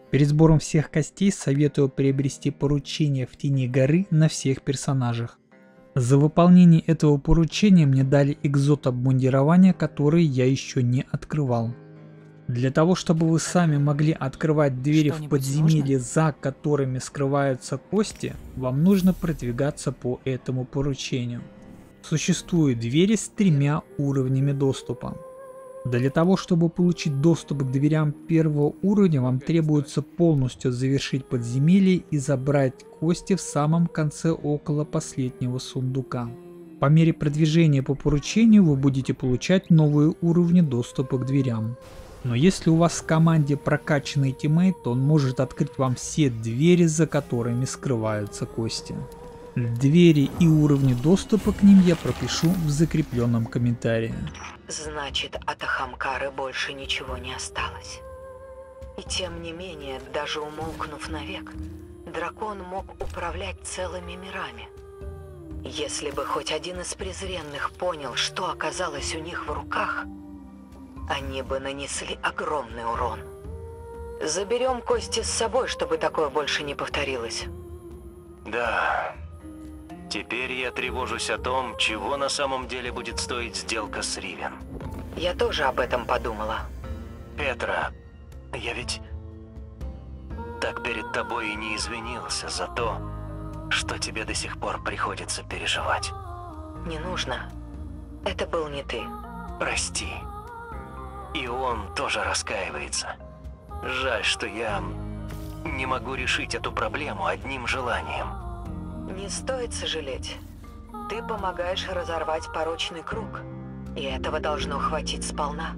Перед сбором всех костей советую приобрести поручение в тени горы на всех персонажах. За выполнение этого поручения мне дали экзот-обмундирование, которые я еще не открывал. Для того, чтобы вы сами могли открывать двери в подземелье, за которыми скрываются кости, вам нужно продвигаться по этому поручению. Существуют двери с 3 уровнями доступа. Для того, чтобы получить доступ к дверям первого уровня, вам требуется полностью завершить подземелье и забрать кости в самом конце около последнего сундука. По мере продвижения по поручению вы будете получать новые уровни доступа к дверям. Но если у вас в команде прокачанный тиммейт, то он может открыть вам все двери, за которыми скрываются кости. Двери и уровни доступа к ним я пропишу в закрепленном комментарии. Значит, от Ахамкары больше ничего не осталось. И тем не менее, даже умолкнув навек, дракон мог управлять целыми мирами. Если бы хоть один из презренных понял, что оказалось у них в руках, они бы нанесли огромный урон. Заберем кости с собой, чтобы такое больше не повторилось. Да. Теперь я тревожусь о том, чего на самом деле будет стоить сделка с Ривен. Я тоже об этом подумала. Петра, я ведь так перед тобой и не извинился за то, что тебе до сих пор приходится переживать. Не нужно. Это был не ты. Прости. И он тоже раскаивается. Жаль, что я не могу решить эту проблему одним желанием. Не стоит сожалеть. Ты помогаешь разорвать порочный круг, и этого должно хватить сполна.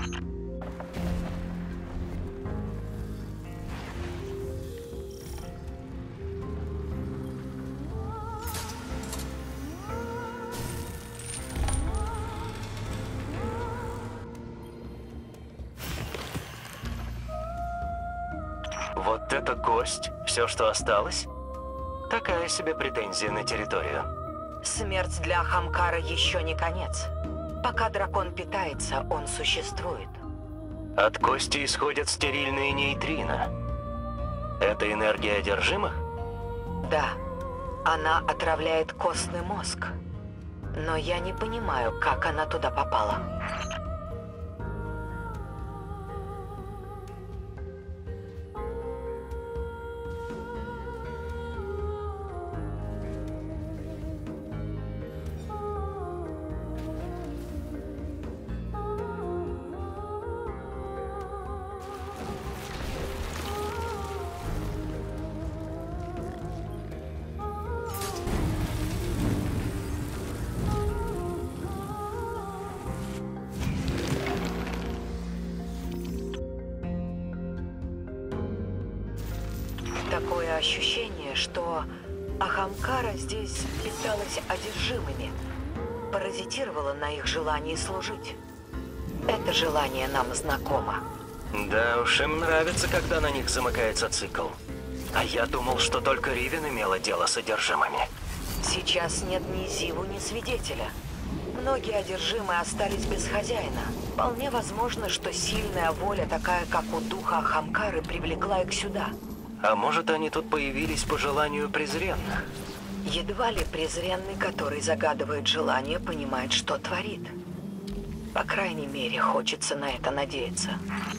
Вот эта кость, все, что осталось? Такая себе претензия на территорию. Смерть для Ахамкара еще не конец. Пока дракон питается, он существует. От кости исходят стерильные нейтрино. Это энергия одержимых? Да, она отравляет костный мозг. Но я не понимаю, как она туда попала. Такое ощущение, что Ахамкара здесь питалась одержимыми, паразитировала на их желании служить. Это желание нам знакомо. Да уж, им нравится, когда на них замыкается цикл. А я думал, что только Ривен имела дело с одержимыми. Сейчас нет ни Зиву, ни свидетеля. Многие одержимые остались без хозяина. Вполне возможно, что сильная воля, такая как у духа Ахамкары, привлекла их сюда. А может, они тут появились по желанию презренных? Едва ли презренный, который загадывает желание, понимает, что творит. По крайней мере, хочется на это надеяться.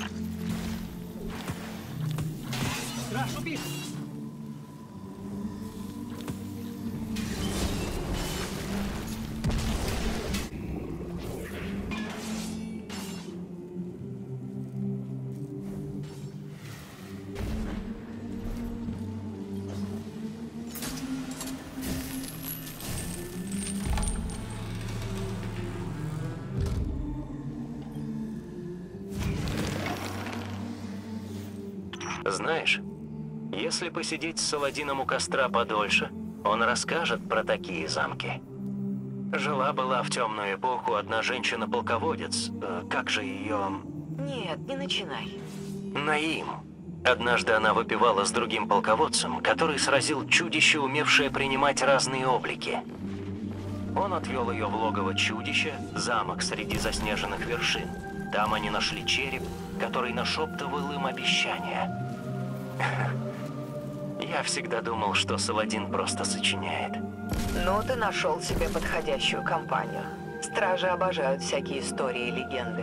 Знаешь, если посидеть с Саладином у костра подольше, он расскажет про такие замки. Жила-была в темную эпоху одна женщина-полководец. Как же ее... Нет, не начинай. Наим. Однажды она выпивала с другим полководцем, который сразил чудище, умевшее принимать разные облики. Он отвел ее в логово чудища, замок среди заснеженных вершин. Там они нашли череп, который нашептывал им обещания. Я всегда думал, что Саладин просто сочиняет. Ну, ты нашел себе подходящую компанию. Стражи обожают всякие истории и легенды.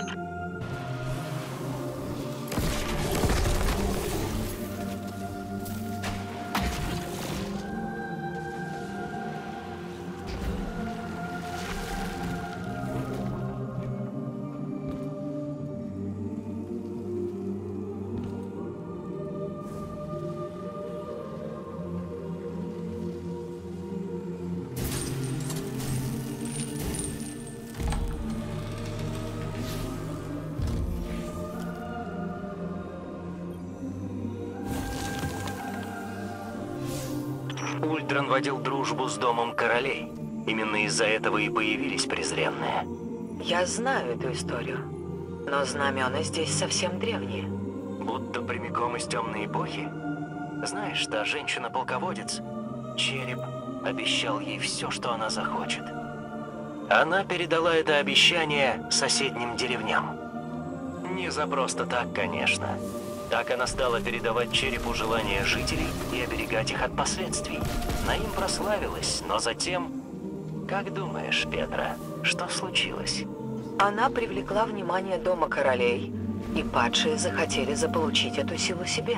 Ульдран водил дружбу с Домом Королей. Именно из-за этого и появились презренные. Я знаю эту историю, но знамена здесь совсем древние. Будто прямиком из темной эпохи. Знаешь, та женщина-полководец, Череп обещал ей все, что она захочет. Она передала это обещание соседним деревням. Не за просто так, конечно. Так она стала передавать Черепу желания жителей и оберегать их от последствий. Наим прославилась, но затем... Как думаешь, Петра, что случилось? Она привлекла внимание Дома Королей, и падшие захотели заполучить эту силу себе.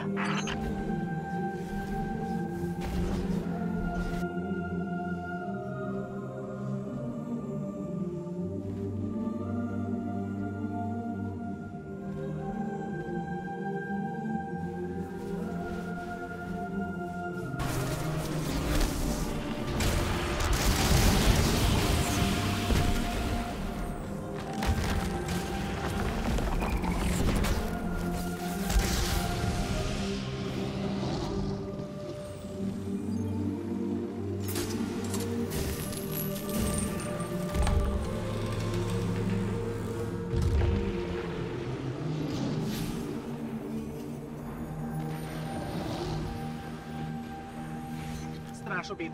Страж убит.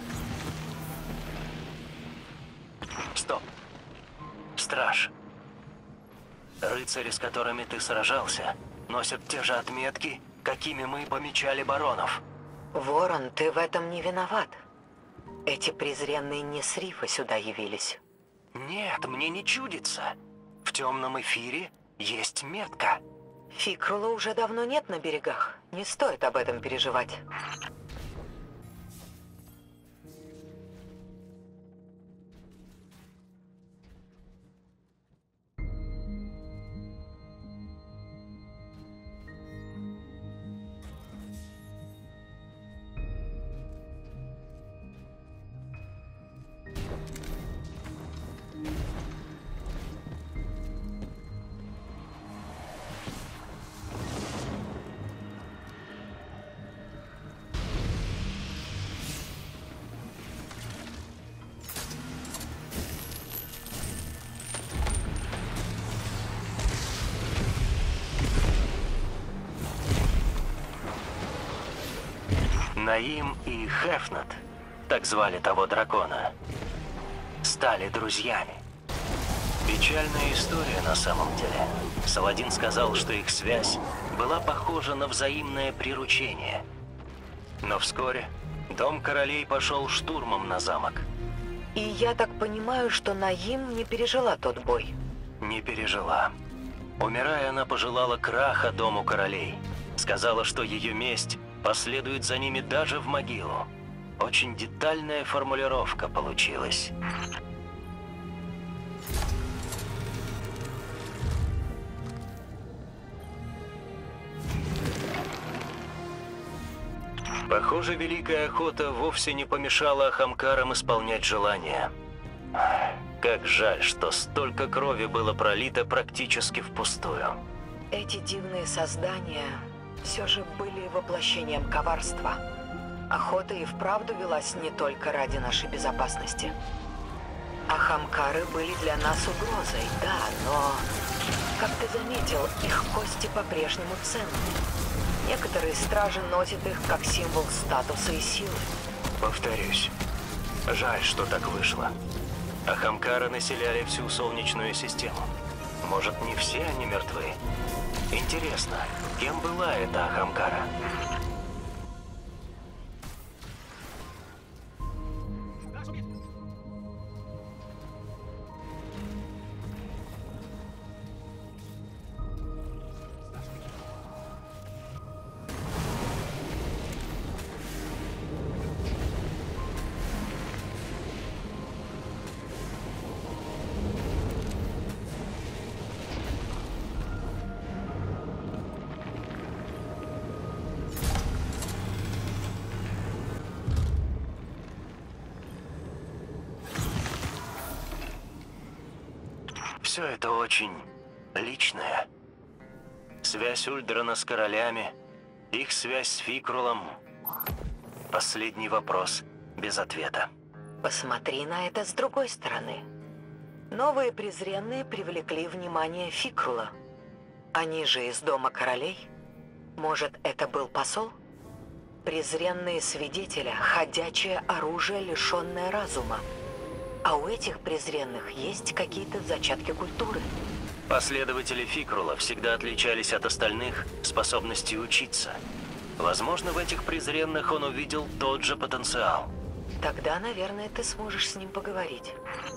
Стоп. Страж. Рыцари, с которыми ты сражался, носят те же отметки, какими мы помечали баронов. Ворон, ты в этом не виноват. Эти презренные не с Рифа сюда явились. Нет, мне не чудится. В темном эфире есть метка. Фикрула уже давно нет на берегах. Не стоит об этом переживать. Наим и Хефнат, так звали того дракона, стали друзьями. Печальная история на самом деле. Саладин сказал, что их связь была похожа на взаимное приручение. Но вскоре Дом Королей пошел штурмом на замок. И я так понимаю, что Наим не пережила тот бой. Не пережила. Умирая, она пожелала краха Дому Королей. Сказала, что ее месть последует за ними даже в могилу. Очень детальная формулировка получилась. Похоже, Великая Охота вовсе не помешала Ахамкарам исполнять желания. Как жаль, что столько крови было пролито практически впустую. Эти дивные создания все же были воплощением коварства. Охота и вправду велась не только ради нашей безопасности. Ахамкары были для нас угрозой, да, но, как ты заметил, их кости по-прежнему ценны. Некоторые стражи носят их как символ статуса и силы. Повторюсь, жаль, что так вышло. Ахамкары населяли всю Солнечную систему. Может, не все они мертвы? Интересно, кем была эта Ахамкара? Все это очень личное. Связь Ульдрана с королями, их связь с Фикрулом. Последний вопрос без ответа. Посмотри на это с другой стороны. Новые презренные привлекли внимание Фикрула. Они же из дома королей. Может, это был посол? Презренные свидетеля – ходячее оружие, лишенное разума. А у этих презренных есть какие-то зачатки культуры. Последователи Фикрула всегда отличались от остальных способностью учиться. Возможно, в этих презренных он увидел тот же потенциал. Тогда, наверное, ты сможешь с ним поговорить.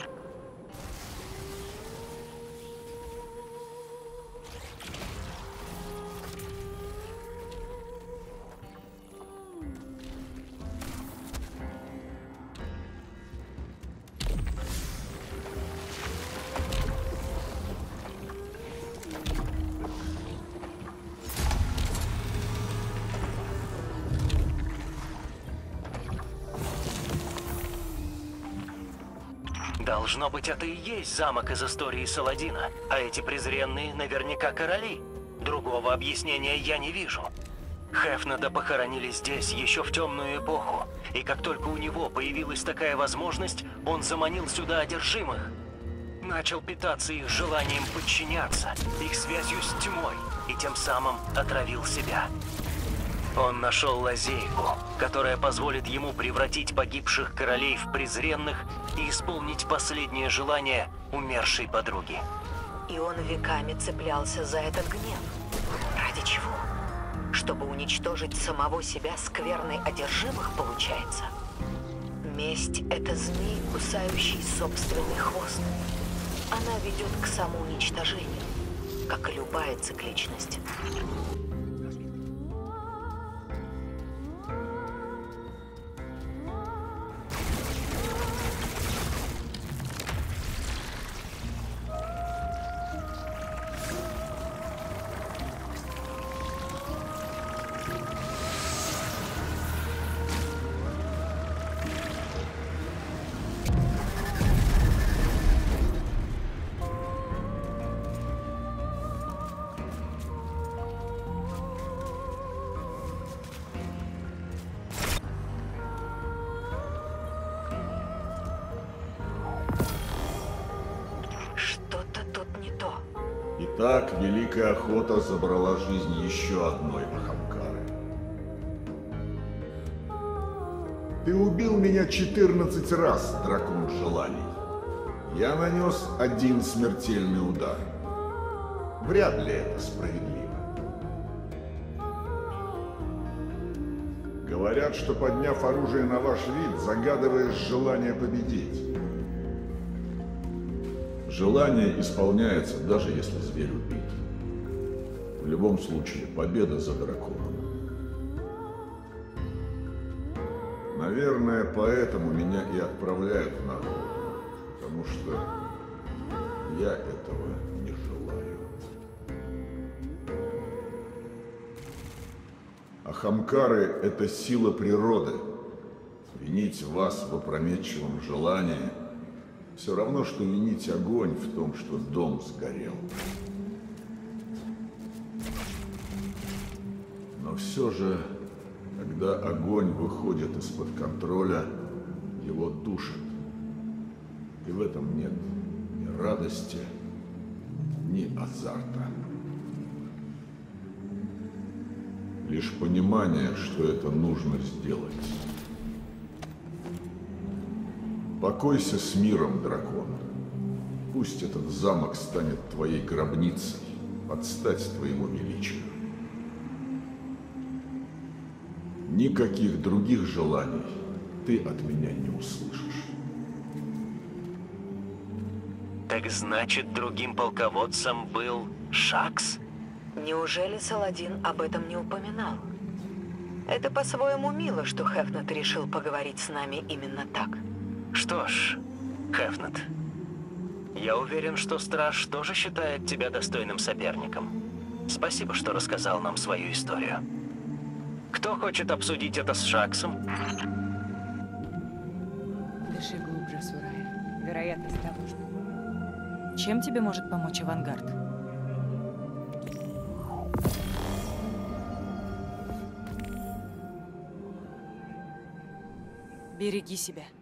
Должно быть, это и есть замок из истории Саладина. А эти презренные наверняка короли. Другого объяснения я не вижу. Хефнада похоронили здесь еще в темную эпоху. И как только у него появилась такая возможность, он заманил сюда одержимых. Начал питаться их желанием подчиняться, их связью с тьмой, и тем самым отравил себя. Он нашел лазейку, которая позволит ему превратить погибших королей в презренных и исполнить последнее желание умершей подруги. И он веками цеплялся за этот гнев. Ради чего? Чтобы уничтожить самого себя скверной одержимых, получается? Месть — это змей, кусающий собственный хвост. Она ведет к самоуничтожению, как и любая цикличность. Так Великая Охота забрала жизнь еще одной Ахамкары. Ты убил меня 14 раз, дракон желаний. Я нанес один смертельный удар. Вряд ли это справедливо. Говорят, что подняв оружие на ваш вид, загадываешь желание победить. Желание исполняется, даже если зверь убит. В любом случае, победа за драконом. Наверное, поэтому меня и отправляют на охоту, потому что я этого не желаю. Ахамкары — это сила природы. Винить вас в опрометчивом желании — все равно, что винить огонь в том, что дом сгорел. Но все же, когда огонь выходит из-под контроля, его душит. И в этом нет ни радости, ни азарта. Лишь понимание, что это нужно сделать. Покойся с миром, дракон. Пусть этот замок станет твоей гробницей, под стать твоему величию. Никаких других желаний ты от меня не услышишь. Так значит, другим полководцем был Шакс? Неужели Саладин об этом не упоминал? Это по-своему мило, что Хефнет решил поговорить с нами именно так. Что ж, Хефнет, я уверен, что Страж тоже считает тебя достойным соперником. Спасибо, что рассказал нам свою историю. Кто хочет обсудить это с Шаксом? Дыши глубже, Сурая. Вероятность того, что... Чем тебе может помочь авангард? Береги себя.